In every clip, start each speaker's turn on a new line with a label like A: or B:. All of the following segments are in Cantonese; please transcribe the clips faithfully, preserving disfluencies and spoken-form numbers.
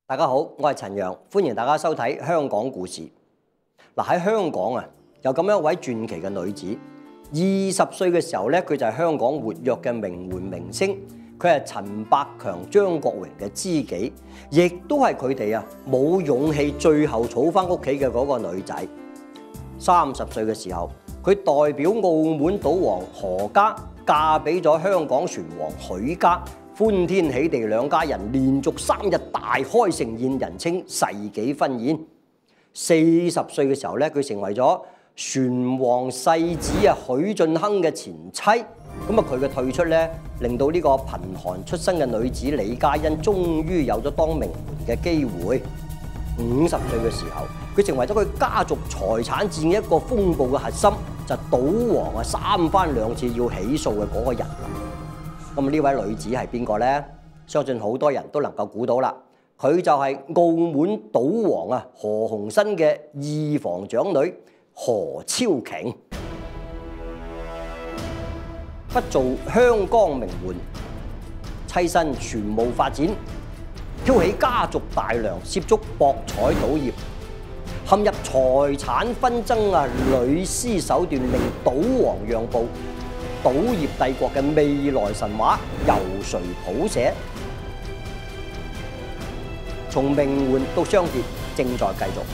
A: 大家好，我係陳陽，歡迎大家收睇《香港故事》。嗱，喺香港啊，有咁樣一位傳奇嘅女子，二十歲嘅時候咧，佢就係香港活躍嘅名媛明星，佢係陳百強、張國榮嘅知己，亦都係佢哋啊冇勇氣最後儲翻屋企嘅嗰個女仔。三十歲嘅時候，佢代表澳門賭王何家嫁俾咗香港船王許家。歡天喜地，兩家人連續三日大開盛宴，人稱世紀婚宴。四十歲嘅時候咧，佢成為咗船王世子啊許晉亨嘅前妻。咁啊，佢嘅退出咧，令到呢個貧寒出身嘅女子李嘉欣終於有咗當名媛嘅機會。五十歲嘅時候，佢成為咗佢家族財產戰一個風暴嘅核心，就係賭王啊三番兩次要起訴嘅嗰個人。咁呢位女子係邊個呢？相信好多人都能夠估到啦。佢就係澳門賭王啊何鴻燊嘅二房長女何超瓊。不做香港名媛，棲身船務發展，挑起家族大梁，涉足博彩賭業，陷入財產紛爭啊，屢施手段令賭王讓步。賭業帝國嘅未來神話由誰譜寫？從名媛到商業，正在繼續。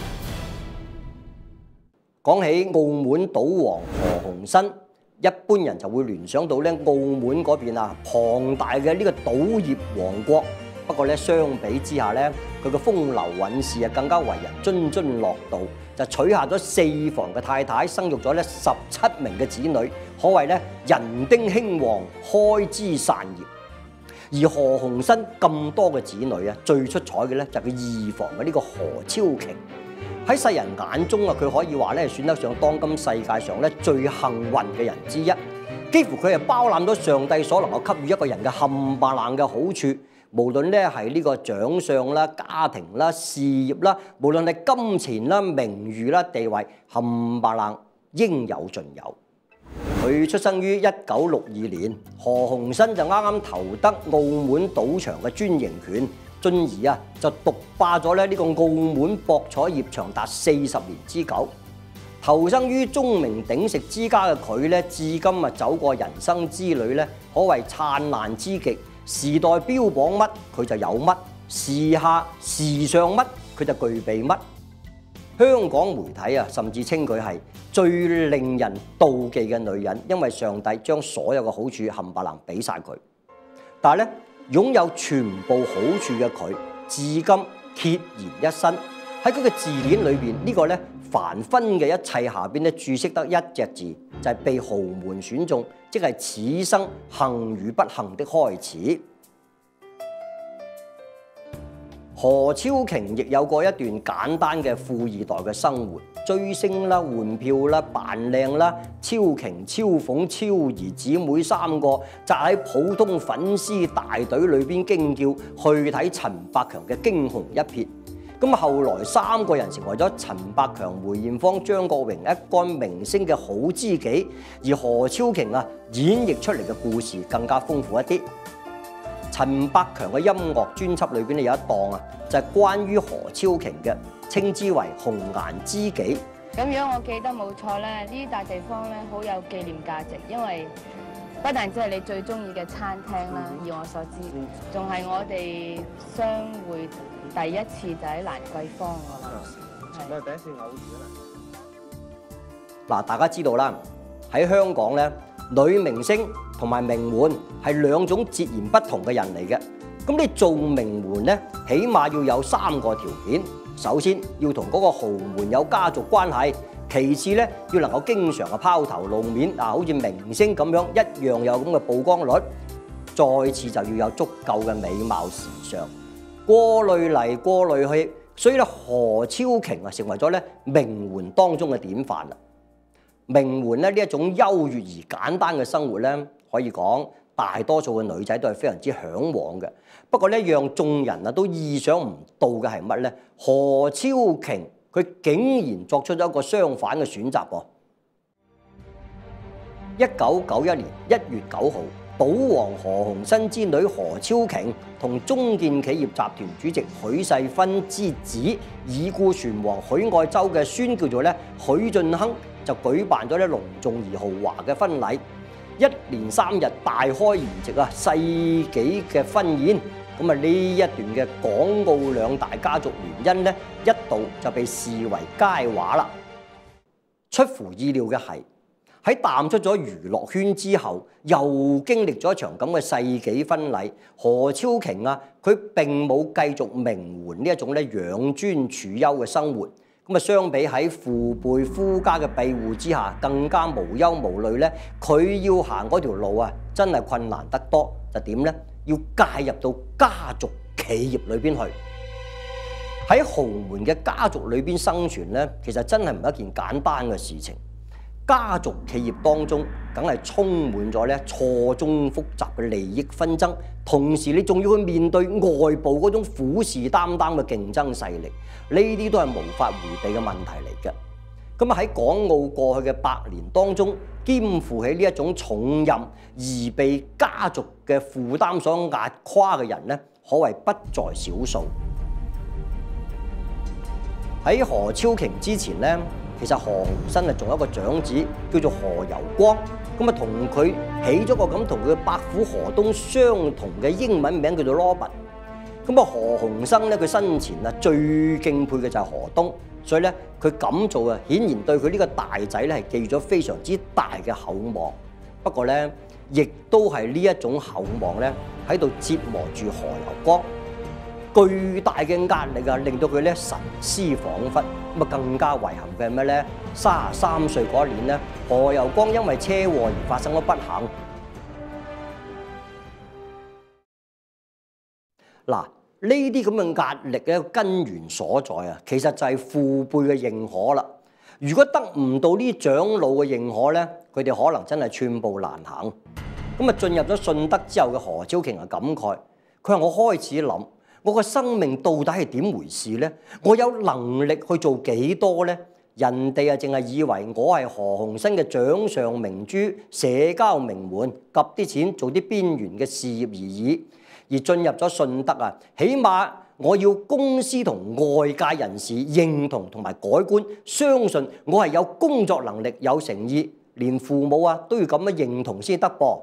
A: 講起澳門賭王何鴻燊，一般人就會聯想到咧澳門嗰邊啊龐大嘅呢個賭業王國。不過咧，相比之下咧，佢嘅風流韻事啊更加為人津津樂道，就娶下咗四房嘅太太，生育咗咧十七名嘅子女，可謂咧人丁興旺，開枝散葉。而何鴻燊咁多嘅子女啊，最出彩嘅咧就係佢二房嘅呢個何超瓊。喺世人眼中啊，佢可以話咧算得上當今世界上咧最幸運嘅人之一，幾乎佢係包攬咗上帝所能夠給予一個人嘅冚唪唥嘅好處。無論咧係呢個長相啦、家庭啦、事業啦，無論係金錢啦、名譽啦、地位，冚唪唥應有盡有。佢出生於一九六二年，何鴻燊就啱啱投得澳門賭場嘅專營權，進而啊就獨霸咗咧呢個澳門博彩業長達四十年之久。投生於鐘鳴鼎食之家嘅佢咧，至今啊走過人生之旅咧，可謂燦爛之極。時代標榜乜佢就有乜，時下時尚乜佢就具備乜。香港媒體啊，甚至稱佢係最令人妒忌嘅女人，因為上帝將所有嘅好處冚唪唥俾晒佢。但係咧，擁有全部好處嘅佢，至今孑然一身。喺佢嘅字典裏邊，呢個咧凡分嘅一切下邊咧注釋得一隻字，就係被豪門選中，即係此生幸與不幸的開始。何超瓊亦有過一段簡單嘅富二代嘅生活，追星啦、換票啦、扮靚啦，超瓊、超鳳、超兒姊妹三個扎喺普通粉絲大隊裏邊驚叫去睇陳百強嘅驚鴻一瞥。咁後來三個人成為咗陳百強、梅艷芳、張國榮一干明星嘅好知己，而何超瓊啊演繹出嚟嘅故事更加豐富一啲。陳百強嘅音樂專輯裏邊咧有一檔啊，就係關於何超瓊嘅，稱之為紅顏知己。
B: 咁如果我記得冇錯咧，呢笪地方咧好有紀念價值，因為不但只係你最中意嘅餐廳啦，以我所知，仲係我哋相會第一次就喺蘭桂坊㗎啦。
C: 你係第一次偶遇啊？
A: 嗱，大家知道啦，喺香港咧，女明星同埋名媛係兩種截然不同嘅人嚟嘅。咁你做名媛咧，起碼要有三個條件。首先要同嗰個豪門有家族關係，其次咧要能夠經常嘅拋頭露面，啊，好似明星咁樣一樣有咁嘅曝光率。再次就要有足夠嘅美貌時尚。過濾嚟過濾去，所以咧何超瓊啊成為咗咧名媛當中嘅典範啦。名媛咧呢一種優越而簡單嘅生活咧，可以講大多數嘅女仔都係非常之嚮往嘅。不過咧，讓眾人啊都意想唔到嘅係乜咧？何超瓊佢竟然作出咗一個相反嘅選擇噃。一九九一年一月九號， 賭王何鴻燊之女何超瓊同中建企業集團主席許世勳之子已故船王許愛洲嘅孫叫做咧許進亨，就舉辦咗咧隆重而豪華嘅婚禮，一連三日大開筵席啊，世紀嘅婚宴。咁啊呢一段嘅港澳兩大家族聯姻咧，一度就被視為佳話啦。出乎意料嘅係，喺淡出咗娛樂圈之後，又經歷咗一場咁嘅世紀婚禮。何超瓊啊，佢並冇繼續名媛呢一種咧養尊處優嘅生活。咁啊，相比喺父輩夫家嘅庇護之下，更加無憂無慮咧。佢要行嗰條路啊，真係困難得多。就點咧？要介入到家族企業裏邊去。喺豪門嘅家族裏邊生存咧，其實真係唔係一件簡單嘅事情。家族企業當中，梗係充滿咗咧錯綜複雜嘅利益紛爭，同時你仲要去面對外部嗰種虎視眈眈嘅競爭勢力，呢啲都係無法迴避嘅問題嚟嘅。咁啊喺港澳過去嘅百年當中，肩負起呢一種重任而被家族嘅負擔所壓垮嘅人咧，可謂不在少數。喺何超瓊之前咧，其實何鴻燊啊仲有一個長子叫做何猷光，咁啊同佢起咗個咁同佢嘅伯父何東相同嘅英文名叫做 Robert。咁啊何鴻燊咧佢生前啊最敬佩嘅就係何東，所以咧佢咁做啊，顯然對佢呢個大仔咧係寄咗非常之大嘅厚望。不過咧，亦都係呢一種厚望咧喺度折磨住何猷光。巨大嘅壓力啊，令到佢咧神思恍惚。咁啊，更加遺憾嘅係咩咧？三十三歲嗰一年咧，何猷光因為車禍而發生咗不幸。嗱，呢啲咁嘅壓力嘅根源所在啊，其實就係父輩嘅認可啦。如果得唔到呢長老嘅認可咧，佢哋可能真係寸步難行。咁啊，進入咗順德之後嘅何超瓊啊感慨，佢話我開始諗。我個生命到底係點回事呢？我有能力去做幾多呢？人哋啊，淨係以為我係何鴻燊嘅掌上明珠、社交名門，夾啲錢做啲邊緣嘅事業而已。而進入咗順德啊，起碼我要公司同外界人士認同同埋改觀，相信我係有工作能力、有誠意，連父母啊都要咁樣認同先得噃。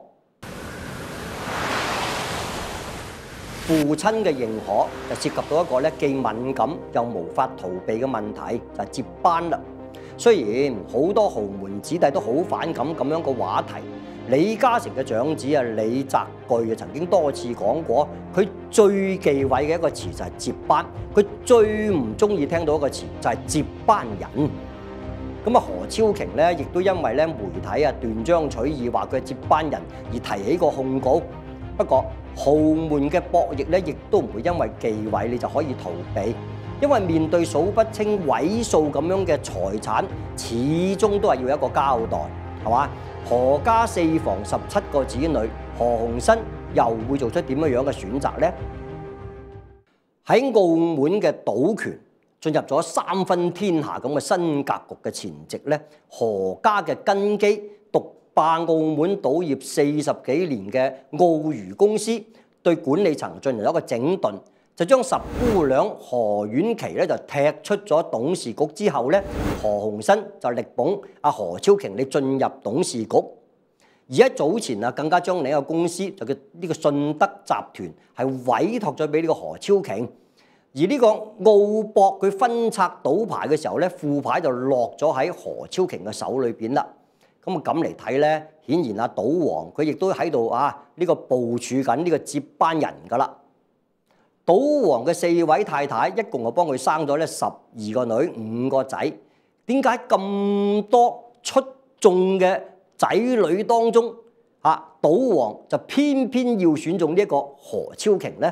A: 父親嘅認可就涉及到一個咧既敏感又無法逃避嘅問題，就係接班啦。雖然好多豪門子弟都好反感咁樣個話題，李嘉誠嘅長子啊李澤钜啊曾經多次講過，佢最忌諱嘅一個詞就係接班，佢最唔中意聽到一個詞就係接班人。咁啊何超瓊咧亦都因為咧媒體啊斷章取義話佢係接班人而提起個控告。不過豪門嘅博弈咧，亦都唔會因為忌諱你就可以逃避，因為面對數不清位數咁樣嘅財產，始終都係要一個交代，係嘛？何家四房十七個子女，何鴻燊又會做出點樣樣嘅選擇呢？喺澳門嘅賭權進入咗三分天下咁嘅新格局嘅前夕咧，何家嘅根基獨霸澳門賭業四十幾年嘅澳娛公司，對管理層進行一個整頓，就將十姑娘何婉琪咧就踢出咗董事局之後咧，何鴻燊就力捧阿何超瓊你進入董事局。而喺早前啊，更加將另一個公司就叫呢個順德集團係委託咗俾呢個何超瓊。而呢個澳博佢分拆賭牌嘅時候咧，副牌就落咗喺何超瓊嘅手裏邊啦。咁啊咁嚟睇咧，顯然阿賭王佢亦都喺度啊呢個部署緊呢個接班人㗎啦。賭王嘅四位太太一共就幫佢生咗咧十二個女五個仔。點解咁多出眾嘅仔女當中啊，賭王就偏偏要選中呢一個何超瓊呢？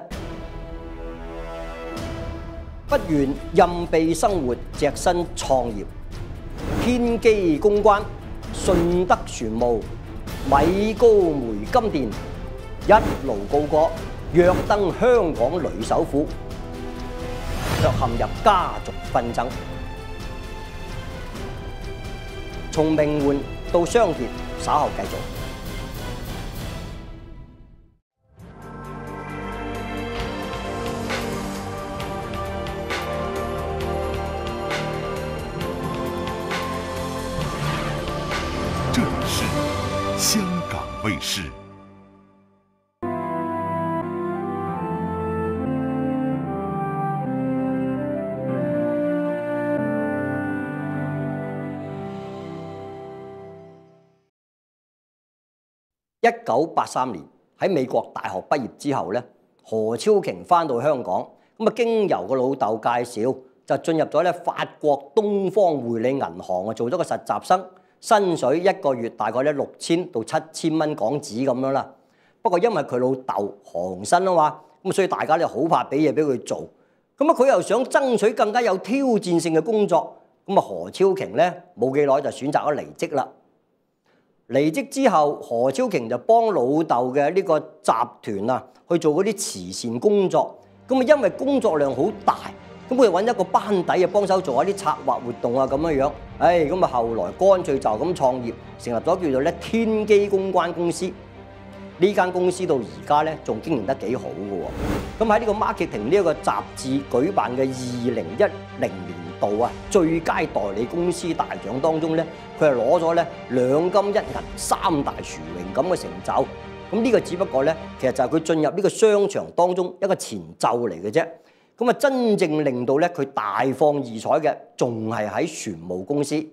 A: 不願任庇生活，隻身創業，天機公關。順德船務、米高梅金店一路高歌，躍登香港女首富，卻陷入家族紛爭。從名媛到商業，稍後繼續。
D: 香港卫视。
A: 一九八三年喺美國大學畢業之後咧，何超瓊翻到香港，咁啊經由個老豆介紹，就進入咗咧法國東方匯理銀行啊，做咗個實習生，薪水一個月大概咧六千到七千蚊港紙咁樣啦。不過因為佢老豆何鴻燊啊嘛，咁所以大家咧好怕俾嘢俾佢做，咁啊佢又想爭取更加有挑戰性嘅工作，咁啊何超瓊咧冇幾耐就選擇咗離職啦。離職之後，何超瓊就幫老豆嘅呢個集團啊去做嗰啲慈善工作。咁啊，因為工作量好大，咁佢就揾一個班底啊幫手做一啲策劃活動啊咁樣樣。唉，咁啊後來乾脆就咁創業，成立咗叫做咧天機公關公司。呢間公司到而家咧仲經營得幾好嘅喎。咁喺呢個 marketing 呢一個雜誌舉辦嘅二零一零年度啊最佳代理公司大獎當中咧，佢係攞咗咧兩金一銀三大殊榮咁嘅成就。咁呢個只不過咧，其實就係佢進入呢個商場當中一個前奏嚟嘅啫。咁啊，真正令到咧佢大放異彩嘅，仲係喺船務公司。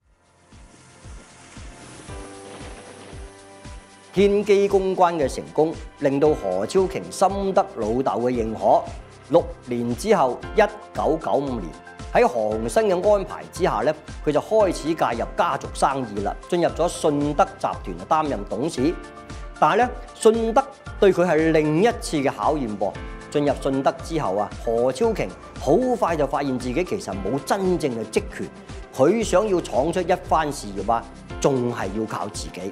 A: 天機公關嘅成功，令到何超瓊深得老豆嘅認可。六年之後，一九九五年喺何鴻燊嘅安排之下咧，佢就開始介入家族生意啦，進入咗信德集團擔任董事。但係咧，信德對佢係另一次嘅考驗噃。進入信德之後啊，何超瓊好快就發現自己其實冇真正嘅職權，佢想要闖出一番事業啊，仲係要靠自己。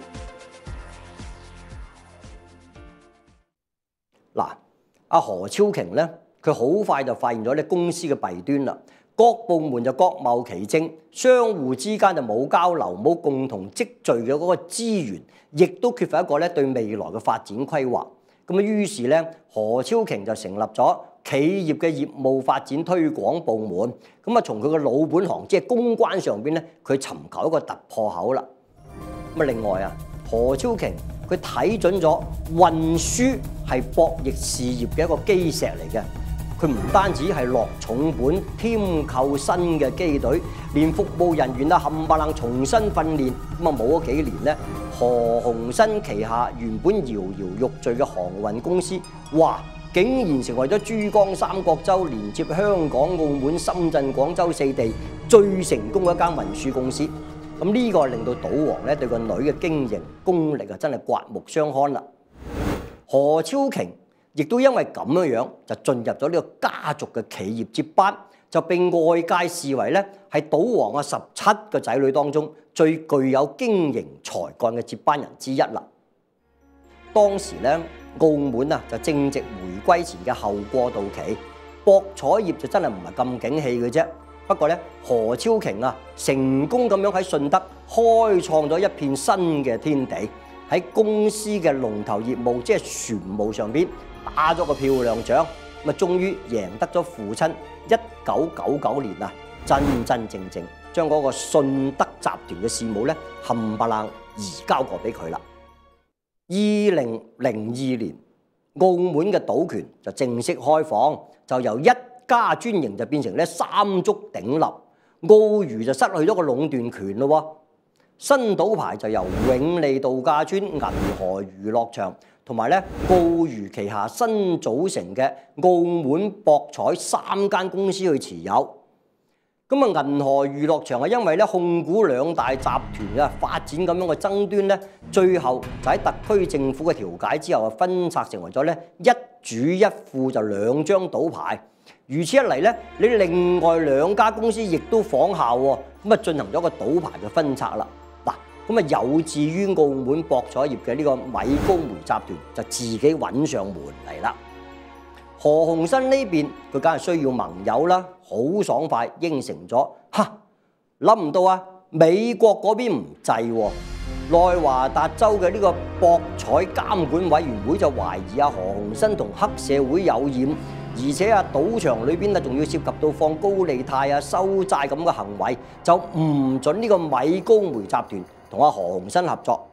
A: 嗱，阿何超瓊咧，佢好快就發現咗咧公司嘅弊端啦。各部門就各謀其政，相互之間就冇交流，冇共同積聚嘅嗰個資源，亦都缺乏一個咧對未來嘅發展規劃。咁啊，於是咧何超瓊就成立咗企業嘅業務發展推廣部門。咁啊，從佢嘅老本行即係公關上邊咧，佢尋求一個突破口啦。咁啊，另外啊，何超瓊佢睇準咗運輸係博弈事業嘅一個基石嚟嘅。佢唔單止係落重本添購新嘅機隊，連服務人員啊冚唪唥重新訓練。咁啊，冇咗幾年咧，何鴻燊旗下原本搖搖欲墜嘅航運公司，哇！竟然成為咗珠江三角洲連接香港、澳門、深圳、廣州四地最成功嘅一間運輸公司。咁呢個令到賭王咧對個女嘅經營功力啊，真係刮目相看啦。何超瓊亦都因為咁樣樣就進入咗呢個家族嘅企業接班，就被外界視為咧係賭王嘅十七個仔女當中最具有經營才幹嘅接班人之一啦。當時咧澳門啊就正值回歸前嘅後過渡期，博彩業就真係唔係咁景氣嘅啫。不過咧何超瓊啊成功咁樣喺順德開創咗一片新嘅天地，喺公司嘅龍頭業務即係船務上邊打咗個漂亮仗，咁啊終於贏得咗父親一九九九年啊真真正正將嗰個信德集團嘅事務咧冚唪唥移交過俾佢啦。二零零二年，澳門嘅賭權就正式開放，就由一家專營就變成咧三足鼎立，澳娛就失去咗個壟斷權咯喎。新賭牌就由永利度假村、銀河娛樂場同埋咧澳娛旗下新組成嘅澳門博彩三間公司去持有。咁啊，銀河娛樂場係因為咧控股兩大集團啊發展咁樣嘅爭端咧，最後就喺特區政府嘅調解之後啊，分拆成為咗咧一主一副就兩張賭牌。如此一嚟咧，你另外兩家公司亦都仿效喎，咁啊進行咗個賭牌嘅分拆啦。嗱，咁啊有志於澳門博彩業嘅呢個米高梅集團就自己揾上門嚟啦。何鴻燊呢邊佢梗係需要盟友啦，好爽快應承咗。哈，諗唔到啊，美國嗰邊唔制喎。內華達州嘅呢個博彩監管委員會就懷疑啊何鴻燊同黑社會有染，而且啊賭場裏邊啊仲要涉及到放高利貸啊收債咁嘅行為，就唔准呢個米高梅集團同阿何鴻燊合作。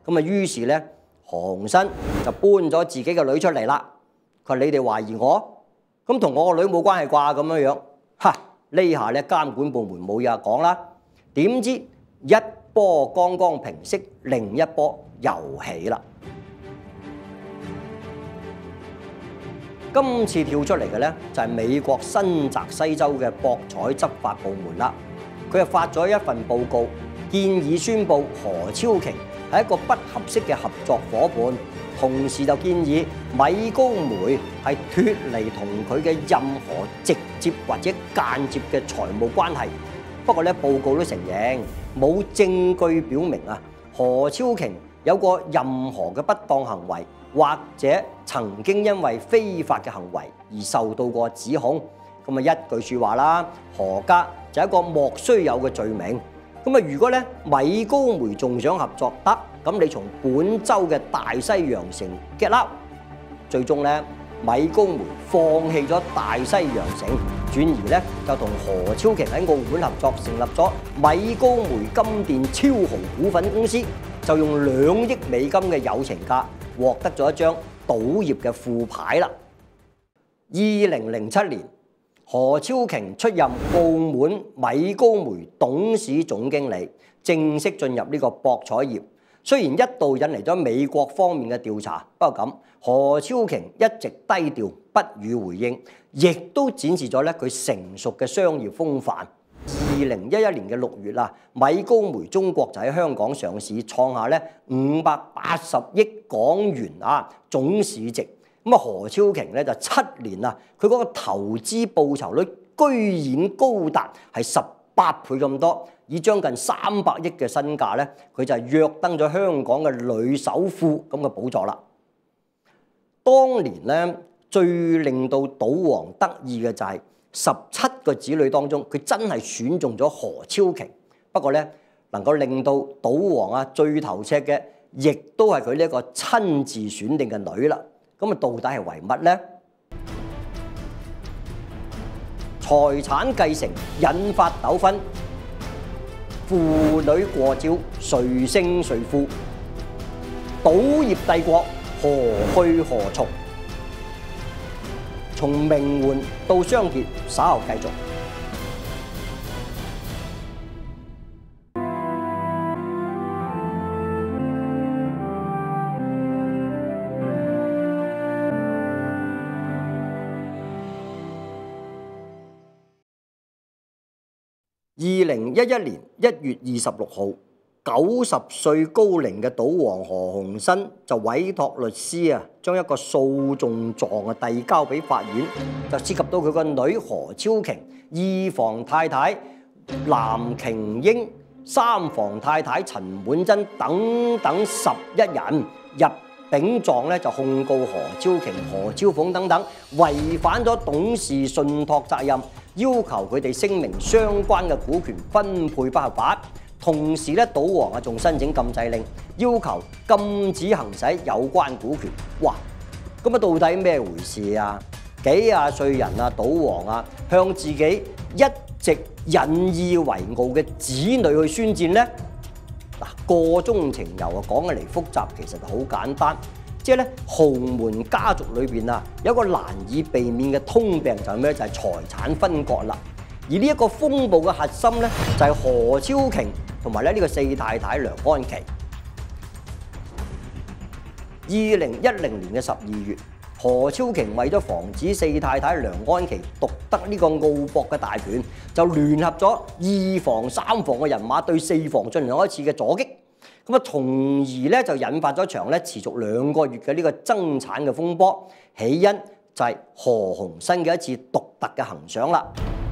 A: 咁啊，於是咧何鴻燊就搬咗自己嘅女出嚟啦。佢話：你哋懷疑我，咁同我個女冇關係啩？咁樣樣，哈！呢下咧監管部門冇嘢講啦。點知一波剛剛平息，另一波又起啦。今次跳出嚟嘅咧就係美國新澤西州嘅博彩執法部門啦。佢就發咗一份報告，建議宣布何超瓊係一個不合適嘅合作伙伴，同時就建議米高梅係脱離同佢嘅任何直接或者間接嘅財務關係。不過咧，報告都承認冇證據表明啊何超瓊有過任何嘅不當行為，或者曾經因為非法嘅行為而受到過指控。咁啊一句説話啦，何家就係一個莫須有嘅罪名。咁啊，如果咧米高梅仲想合作得，咁你從本州嘅大西洋城 get out。最終咧，米高梅放棄咗大西洋城，轉而咧就同何超瓊喺澳門合作，成立咗米高梅金電超豪股份公司，就用兩億美金嘅友情價獲得咗一張賭業嘅副牌啦。二零零七年，何超瓊出任澳門米高梅董事總經理，正式進入呢個博彩業。雖然一度引嚟咗美國方面嘅調查，不過咁何超瓊一直低調不予回應，亦都展示咗咧佢成熟嘅商業風範。二零一一年嘅六月啦，米高梅中國就喺香港上市，創下咧五百八十億港元啊總市值。咁啊，何超瓊咧就七年啊，佢嗰個投資報酬率居然高達係十八倍咁多，以將近三百億嘅身價咧，佢就係躍登咗香港嘅女首富咁嘅寶座啦。當年咧最令到賭王得意嘅就係十七個子女當中，佢真係選中咗何超瓊。不過咧，能夠令到賭王啊最頭赤嘅，亦都係佢呢一個親自選定嘅女啦。咁啊，到底係為乜呢？財產繼承引發糾紛，父女過招，誰勝誰負？賭業帝國何去何從？從名媛到商業，稍後繼續。二零一一年一月二十六號，九十歲高齡嘅賭王何鴻燊就委託律師啊，將一個訴訟狀啊遞交俾法院，就涉及到佢個女何超瓊、二房太太藍瓊英、三房太太陳滿珍等等十一人入禀狀咧，就控告何超瓊、何超鳳等等違反咗董事信託責任。要求佢哋聲明相關嘅股權分配不合法，同時咧，賭王啊仲申請禁制令，要求禁止行使有關股權。哇！咁啊，到底咩回事啊？幾廿歲人啊，賭王啊，向自己一直引以為傲嘅子女去宣戰呢？嗱，個中情由啊，講起嚟複雜，其實好簡單。即係咧，豪門家族裏邊啊，有一個難以避免嘅通病就係咩？就係財產分割啦。而呢一個風暴嘅核心咧，就係何超瓊同埋咧呢個四太太梁安琪。二零一零年嘅十二月，何超瓊為咗防止四太太梁安琪獨得呢個澳博嘅大權，就聯合咗二房、三房嘅人馬對四房進行一次嘅阻擊。咁啊，從而咧就引發咗場咧持續兩個月嘅呢個爭產嘅風波，起因就係何鴻燊嘅一次獨特嘅行賞啦。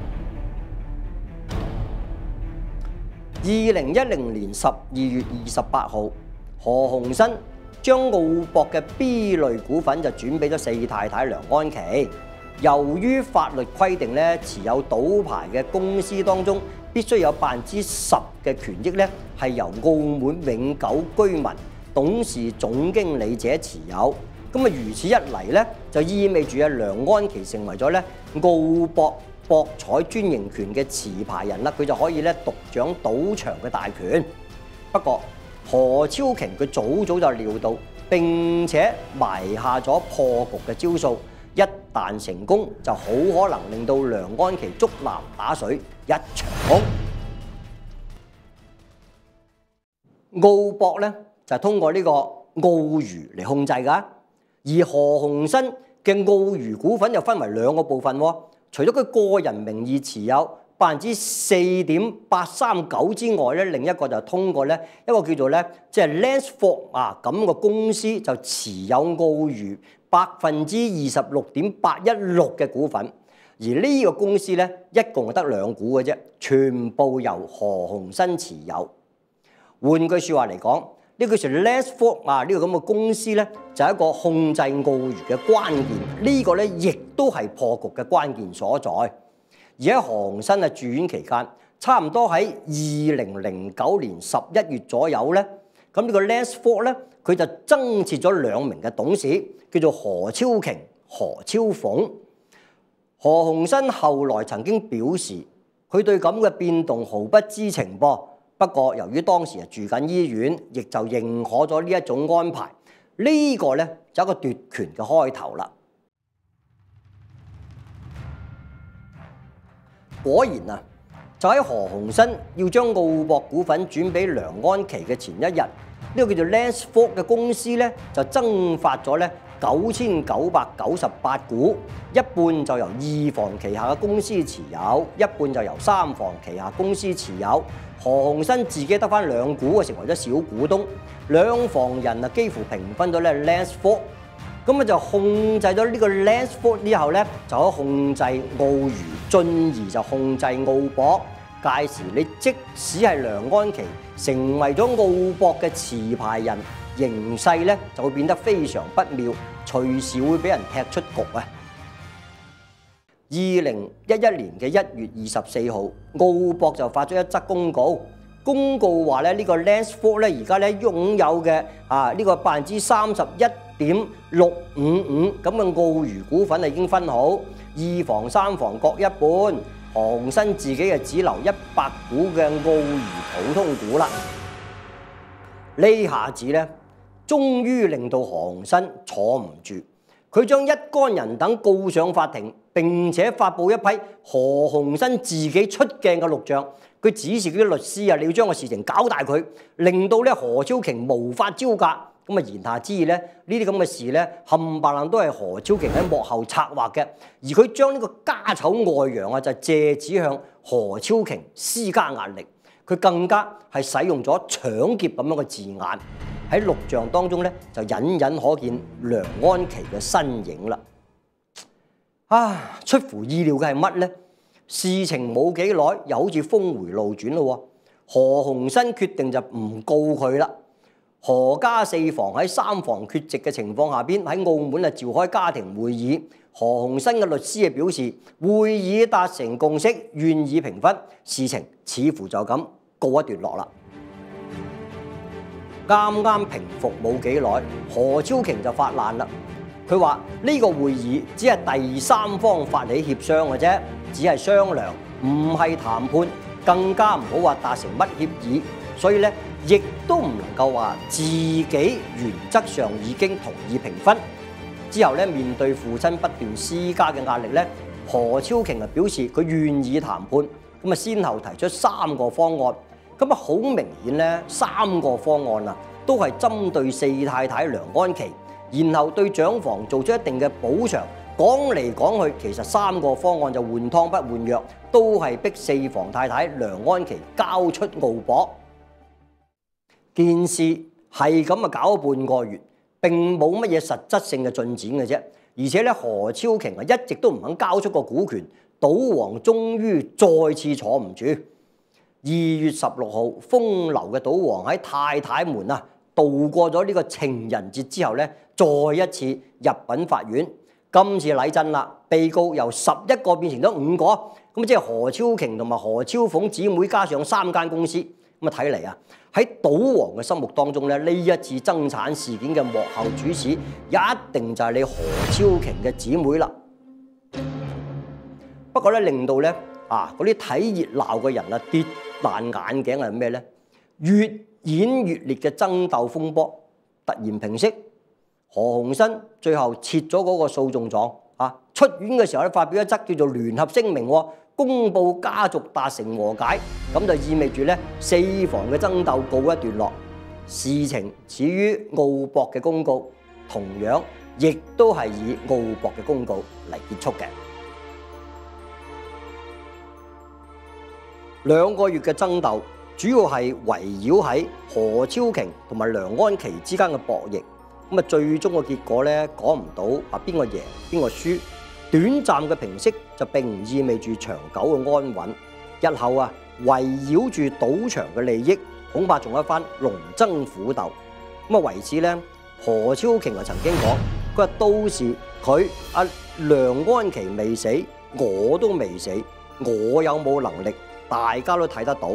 A: 二零一零年十二月二十八號，何鴻燊將澳博嘅 B 類股份就轉俾咗四太太梁安琪。由於法律規定咧，持有賭牌嘅公司當中，必須有百分之十嘅權益咧，係由澳門永久居民、董事總經理者持有。咁啊，如此一嚟咧，就意味住啊梁安琪成為咗咧澳博博彩專營權嘅持牌人啦，佢就可以咧獨掌賭場嘅大權。不過何超瓊佢早早就料到，並且埋下咗破局嘅招數。一旦成功，就好可能令到梁安琪竹籃打水一場空。澳博咧就係通過呢個澳娛嚟控制㗎，而何鴻燊嘅澳娛股份就分為兩個部分喎。除咗佢個人名義持有百分之四點八三九之外咧，另一個就通過咧一個叫做咧即係 Lansford 啊咁嘅公司就持有澳娛百分之二十六點八一六嘅股份，而呢個公司咧一共係得兩股嘅啫，全部由何鴻燊持有。換句説話嚟講，呢個叫做 Lansford 啊呢個咁嘅公司咧就係一個控制澳娛嘅關鍵，呢個咧亦都係破局嘅關鍵所在。而喺何鴻燊啊住院期間，差唔多喺二零零九年十一月左右咧，咁呢個 Lansford 咧佢就增設咗兩名嘅董事，叫做何超瓊、何超鳳。何鴻燊後來曾經表示，佢對咁嘅變動毫不知情噃。不過由於當時係住緊醫院，亦就認可咗呢一種安排。呢、這個咧就係一個奪權嘅開頭啦。果然啊，就喺何鴻燊要將澳博股份轉俾梁安琪嘅前一日，呢、這個叫做 Lansford 嘅公司咧就增發咗咧九千九百九十八股，一半就由二房旗下嘅公司持有，一半就由三房旗下公司持有。何鴻燊自己得返兩股啊，成為咗小股東。兩房人啊幾乎平分咗咧 Lansford， 咁啊就控制咗呢個 Lansford 之後咧，就可以控制澳娛，進而就控制澳博。屆時你即使係梁安琪成為咗澳博嘅持牌人，形勢咧就會變得非常不妙，隨時會俾人踢出局啊！二零一一年嘅一月二十四號，澳博就發咗一則公告，公告話咧呢個 Lansford 咧而家咧擁有嘅啊呢個百分之三十一點六五五咁嘅澳娛股份啊已經分好，二房三房各一半，何鴻燊自己啊只留一百股嘅澳娛普通股啦。呢下子咧，終於令到何鴻燊坐唔住，佢將一干人等告上法庭。並且發布一批何鴻燊自己出鏡嘅錄像，佢指示嗰啲律師啊，你要將個事情搞大佢，令到咧何超瓊無法招架。咁啊言下之意咧，呢啲咁嘅事咧冚唪唥都係何超瓊喺幕後策劃嘅，而佢將呢個家醜外揚啊，就借指向何超瓊施加壓力。佢更加係使用咗搶劫咁樣嘅字眼，喺錄像當中咧就隱隱可見梁安琪嘅身影啦。啊！出乎意料嘅係乜呢？事情冇幾耐，又好似峰迴路轉咯。何鴻燊決定就唔告佢啦。何家四房喺三房缺席嘅情況下邊，喺澳門啊召開家庭會議。何鴻燊嘅律師啊表示，會議達成共識，願意平分，事情似乎就咁告一段落啦。啱啱平復冇幾耐，何超瓊就發難啦。佢話呢個會議只係第三方發起協商嘅啫，只係商量，唔係談判，更加唔好話達成乜協議。所以咧，亦都唔能夠話自己原則上已經同意平分。之後咧，面對父親不斷施加嘅壓力咧，何超瓊啊表示佢願意談判，咁啊先後提出三個方案。咁啊好明顯咧，三個方案啊都係針對四太太梁安琪。然後對長房做出一定嘅補償，講嚟講去，其實三個方案就換湯不換藥，都係逼四房太太梁安琪交出澳博。件事係咁啊，搞咗半個月，並冇乜嘢實質性嘅進展嘅啫。而且咧，何超瓊啊一直都唔肯交出個股權，賭王終於再次坐唔住。二月十六號，風流嘅賭王喺太太門啊度過咗呢個情人節之後咧，再一次入稟法院。今次禮真啦，被告由十一個變成咗五個，咁即係何超瓊同埋何超鳳姊妹加上三間公司。咁啊睇嚟啊，喺賭王嘅心目當中咧，呢一次爭產事件嘅幕後主使一定就係你何超瓊嘅姊妹啦。不過咧，令到咧啊嗰啲睇熱鬧嘅人啊跌爛眼鏡係咩咧？越演越烈嘅爭鬥風波突然平息，何鴻燊最後撤咗嗰個訴訟狀啊，出院嘅時候咧發表一則叫做聯合聲明，公佈家族達成和解，咁就意味住咧四房嘅爭鬥告一段落，事情始於澳博嘅公告，同樣亦都係以澳博嘅公告嚟結束嘅。兩個月嘅爭鬥，主要係圍繞喺何超瓊同埋梁安琪之間嘅博弈。咁啊，最終嘅結果咧講唔到啊邊個贏邊個輸。短暫嘅平息就並唔意味住長久嘅安穩。日後啊，圍繞住賭場嘅利益，恐怕仲有一番龍爭虎鬥。咁啊，為此咧，何超瓊啊曾經講，佢話到時佢阿梁安琪未死，我都未死，我有冇能力？大家都睇得到，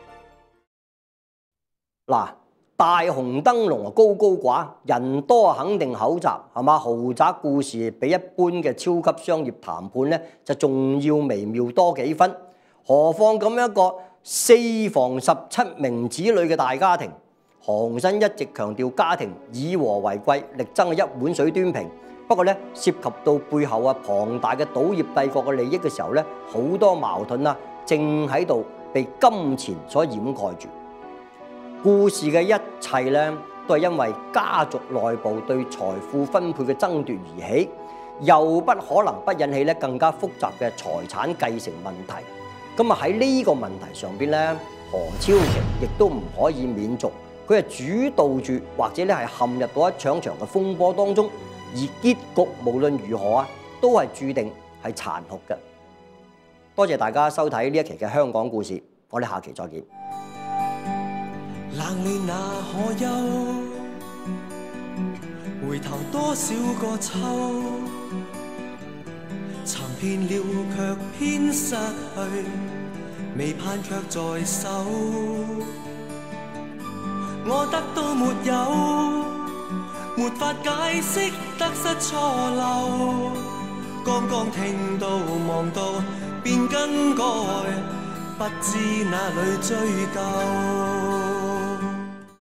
A: 嗱，大紅燈籠啊高高掛，人多肯定口雜，係嘛？豪宅故事比一般嘅超級商業談判咧，就仲要微妙多幾分。何況咁一個四房十七名子女嘅大家庭，何鴻燊一直強調家庭以和為貴，力爭一碗水端平。不過咧，涉及到背後啊龐大嘅賭業帝國嘅利益嘅時候咧，好多矛盾啊！正喺度被金錢所掩蓋住。故事嘅一切咧，都係因為家族內部對財富分配嘅爭奪而起，又不可能不引起咧更加複雜嘅財產繼承問題。咁啊喺呢個問題上邊咧，何超瓊亦都唔可以免俗，佢係主導住或者咧係陷入到一場場嘅風波當中，而結局無論如何啊，都係註定係殘酷嘅。多謝大家收睇呢一期嘅香港故事，我哋下期再見。
D: 冷暖那可休，回頭多少個秋，尋遍了卻偏失去，未盼卻在手。我得到沒有，沒法解釋得失錯漏，剛剛聽到望到便更改，不知哪裏追究。